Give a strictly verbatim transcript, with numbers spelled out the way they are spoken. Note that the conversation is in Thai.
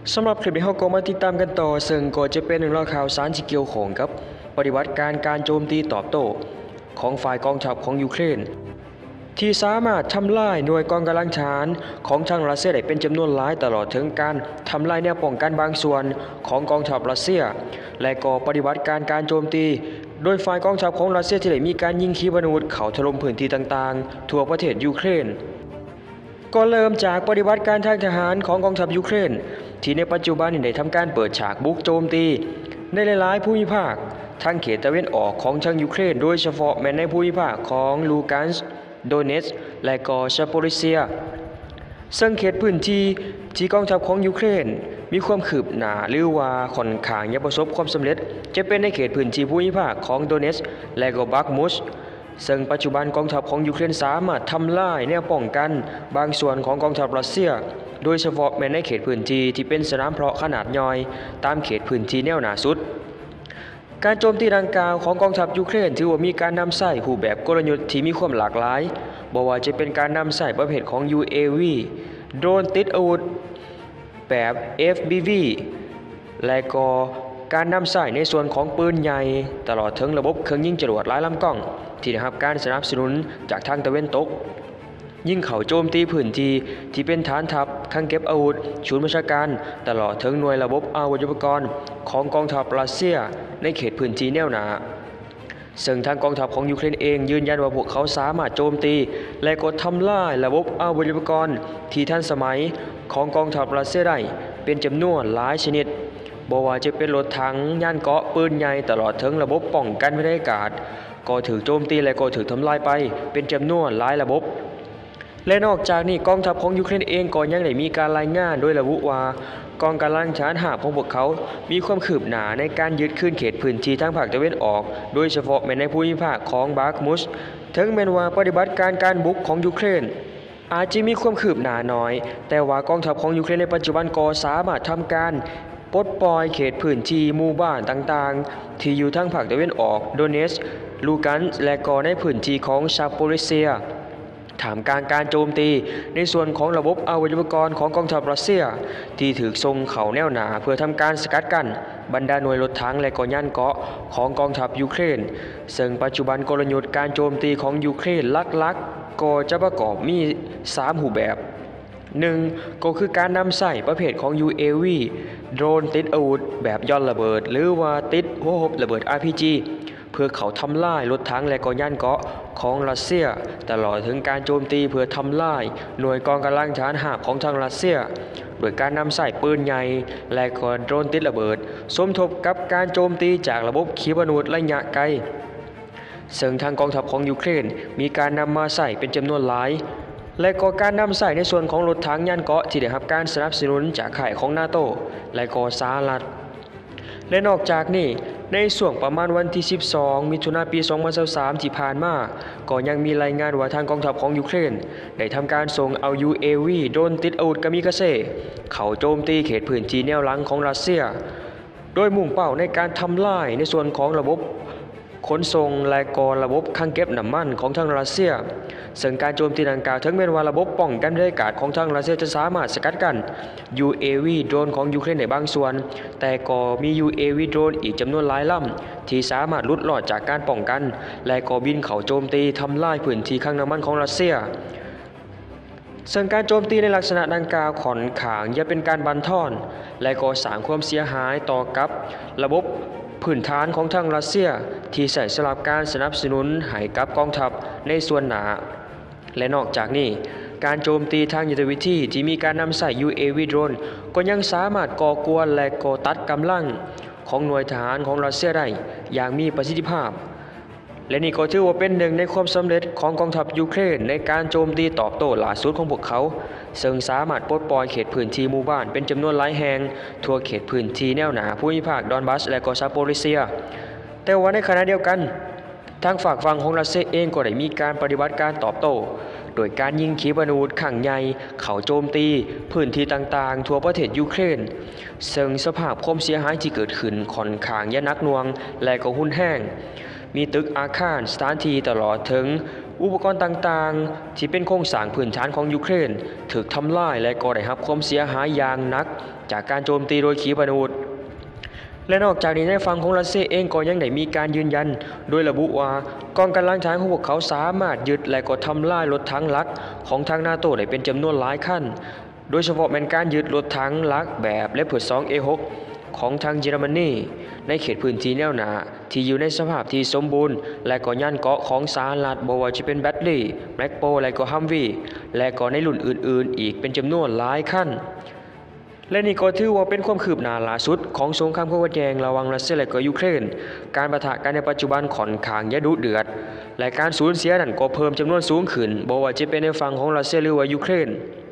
สำหรับคลิปนี้เราก็มาติดตามกันต่อซึ่งก็จะเป็นเรื่องราวข่าวสารที่เกี่ยวข้องกับปฏิบัติการการโจมตีตอบโต้ของฝ่ายกองทัพของยูเครนที่สามารถทำลายหน่วยกองกำลังทหารของทางรัสเซียได้เป็นจำนวนหลายตลอดถึงการทำลายแนวป้องกันบางส่วนของกองทัพรัสเซียและก็ปฏิบัติการการโจมตีโดยฝ่ายกองทัพของรัสเซียที่ได้มีการยิงขีปนาวุธเข้าถล่มพื้นที่ต่างๆทั่วประเทศยูเครนก็เริ่มจากปฏิบัติการทางทหารของกองทัพยูเครนที่ในปัจจุบันได้ทำการเปิดฉากบุกโจมตีในหลายๆภูมิภาคทางเขตตะวันออกของทางยูเครนโดยเฉพาะแม้ในภูมิภาคของลูกัสโดเนตส์และก็ซาโปริเซียซึ่งเขตพื้นที่ที่กองทัพของยูเครนมีความคืบหน้าหรือว่าค่อนข้างจะประสบความสำเร็จจะเป็นในเขตพื้นที่ภูมิภาคของโดเนตส์และก็บักมุสซึ่งปัจจุบันกองทัพของยูเครนสามารถทำลายแนวป้องกันบางส่วนของกองทัพรัสเซียโดยเฉพาะแม้ในเขตพื้นที่ที่เป็นสนามเพาะขนาดย่อยตามเขตพื้นที่แนวหน้าสุดการโจมตีดังกล่าวของกองทัพยูเครนถือว่ามีการนำใช้รูปแบบกลยุทธ์ที่มีความหลากหลายบ่ว่าจะเป็นการนำใช้ประเภทของ ยู เอ วี โดรนติดอาวุธแบบ เอฟ บี วี และก็การนำใช้ในส่วนของปืนใหญ่ตลอดถึงระบบเครื่องยิงจรวดหลายลำกล้องที่ได้รับการสนับสนุนจากทางตะวันตกยิงเข้าโจมตีพื้นที่ที่เป็นฐานทัพคลังเก็บอาวุธศูนย์บัญชาการตลอดถึงหน่วยระบบอาวุธยุทโธปกรณ์ของกองทัพรัสเซียในเขตพื้นที่แนวหน้าซึ่งทางกองทัพของยูเครนเองยืนยันว่าพวกเขาสามารถโจมตีและกดทำลายระบบอาวุธยุทโธปกรณ์ที่ทันสมัยของกองทัพรัสเซียได้เป็นจำนวนหลายชนิดบ่ว่าจะเป็นรถถังยานเกราะปืนใหญ่ตลอดถึงระบบป้องกันภัยอากาศก็ถูกโจมตีและก็ถูกทำลายไปเป็นจำนวนหลายระบบและนอกจากนี้กองทัพของยูเครนเองก็ยังได้มีการรายงานโดยระบุว่ากองกำลังทหารหาบของพวกเขามีความคืบหน้าในการยึดคืนเขตพื้นที่ทางภาคตะวันออกโดยเฉพาะในภูมิภาคของบาร์กมุสถึงแม้ว่าปฏิบัติการการบุกของยูเครนอาจจะมีความคืบหน้าน้อยแต่ว่ากองทัพของยูเครนในปัจจุบันก็สามารถทำการปลดปล่อยเขตพื้นที่หมู่บ้านต่างๆที่อยู่ทางภาคตะวันออกโดเนตส์ลูกันส์และก็ในพื้นที่ของซาโปริเซียถามการการโจมตีในส่วนของระบบอาวุธยุทโธปกรณ์ของกองทัพรัสเซียที่ถูกส่งเข้าแนวหน้าเพื่อทำการสกัดกั้นบรรดาหน่วยรถถังและก็ยานเกราะของกองทัพยูเครนซึ่งปัจจุบันกลยุทธ์การโจมตีของยูเครนหลักๆก็จะประกอบมีสามรูปแบบหนึ่งก็คือการนำใส่ประเภทของ ยู เอ วี โดรนติดอาวุธแบบย่อนระเบิดหรือว่าติดหัวหบระเบิด อาร์ พี จี เพื่อเขาทำลายรถถังและก็ยานเกราะของรัสเซียตลอดถึงการโจมตีเพื่อทำลายหน่วยกองกำลังทหารหาบของทางรัสเซียโดยการนำใส่ปืนใหญ่และก็โดรนติดระเบิดสมทบกับการโจมตีจากระบบขีปนาวุธระยะไกลซึ่งทางกองทัพของยูเครนมีการนำมาใส่เป็นจำนวนหลายและก็การนำใส่ในส่วนของรถถังยานเกราะที่ได้รับการสนับสนุนจากข่ายของนาโตและก็สหรัฐและนอกจากนี้ในช่วงประมาณวันที่สิบสองมิถุนายนปีสองพันยี่สิบสามที่ผ่านมาก็ยังมีรายงานว่าทางกองทัพของยูเครนได้ทำการส่งเอา ยู เอ วี โดรนติดอาวุธกามิกาเซ่เข้าโจมตีเขตพื้นที่แนวหลังของรัสเซียโดยมุ่งเป้าในการทำลายในส่วนของระบบขนส่งและก็ระบบคลังเก็บน้ำมันของทางรัสเซียซึ่งการโจมตีดังกล่าวถึงแม้ว่าระบบป้องกันภัยอากาศของทางรัสเซียจะสามารถสกัดกั้น ยู เอ วี โดรนของยูเครนในบางส่วนแต่ก็มี ยู เอ วี โดรนอีกจำนวนหลายลำที่สามารถหลุดรอดจากการป้องกันและก็บินเข้าโจมตีทำลายพื้นที่คลังน้ำมันของรัสเซียซึ่งการโจมตีในลักษณะดังกล่าวค่อนข้างจะเป็นการบั่นทอนและก็สร้างความเสียหายต่อกับระบบพื้นฐานของทางรัสเซียที่ใช้สำหรับการสนับสนุนให้กับกองทัพในส่วนหน้าและนอกจากนี้การโจมตีทางยุทธวิธีที่มีการนำใส่ ยู เอ วี โดรนก็ยังสามารถก่อกวนและก่อตัดกำลังของหน่วยทหารของรัสเซียได้อย่างมีประสิทธิภาพและนี่ก็ถือว่าเป็นหนึ่งในความสำเร็จของกองทัพยูเครนในการโจมตีตอบโต้ล่าสุดของพวกเขาซึ่งสามารถปลดปล่อยเขตพื้นที่หมู่บ้านเป็นจำนวนหลายแห่งทั่วเขตพื้นที่แนวหน้าภูมิภาคดอนบัสและก็ซาโปริเซียแต่ว่าในขณะเดียวกันทางฝั่งฝั่งของรัสเซียเองก็ได้มีการปฏิบัติการตอบโต้โดยการยิงขีปนาวุธขังใหญ่เข้าโจมตีพื้นที่ต่างๆทั่วประเทศยูเครนซึ่งสภาพความเสียหายที่เกิดขึ้นค่อนข้างจะหนักหน่วงและก็รุนแรงมีตึกอาคารสถานที่ตลอดถึงอุปกรณ์ต่างๆที่เป็นโครงสร้างพื้นฐานของยูเครนถูกทำลายและก็ได้รับความเสียหายอย่างหนักจากการโจมตีโดยขีปนาวุธและนอกจากนี้ในฝั่งของรัสเซียเองก็ยังได้มีการยืนยันโดยระบุว่ากองกำลังทหารของพวกเขาสามารถยึดและก็ทำลายรถถังหลักของทางนาโตได้เป็นจำนวนหลายคันโดยเฉพาะเป็นการยึดรถถังหลักแบบเลปเพิร์ด สอง เอ หก ของทางเยอรมนีในเขตพื้นที่แนวหน้าที่อยู่ในสภาพที่สมบูรณ์และก็ย่านเกาะของสหรัฐบ่ว่าจะเป็นแบตลีแม็กโปและก็ฮัมวีและก็ในรุ่นอื่นๆอีกเป็นจำนวนหลายคันและนี่ก็ถือว่าเป็นความคืบหน้าล่าสุดของสงครามขัดแย้งระหว่างรัสเซียและก็ยูเครนการปะทะกันในปัจจุบันค่อนข้างจะดุเดือดและการสูญเสียนั้นก็เพิ่มจำนวนสูงขึ้นบ่ว่าจะเป็นในฝั่งของรัสเซียหรือว่ายูเครน